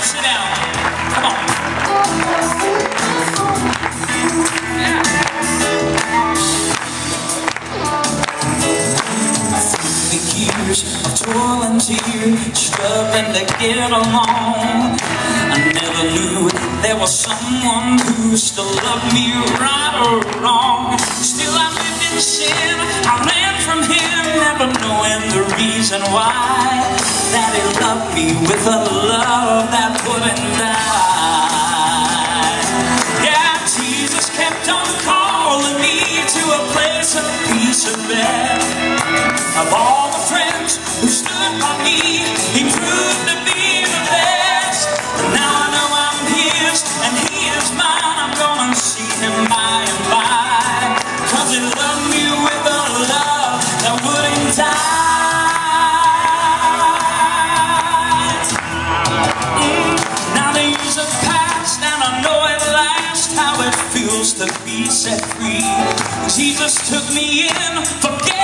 Sit down. Come on. Yeah. 50 years of toil and tear, struggling to get along. I never knew there was someone who still loved me, right or wrong. Still I lived in sin, I ran from him, never knowing the reason why. That he loved me with a love that wouldn't die. Yeah, Jesus kept on calling me to a place of peace and rest. Of all the friends who stood by me, he proved to be the best. But now I know I'm his and he is mine. I'm gonna see him by and by, 'cause he loved me with a love that wouldn't die. Now the years have passed and I know at last how it feels to be set free. Jesus took me in, forget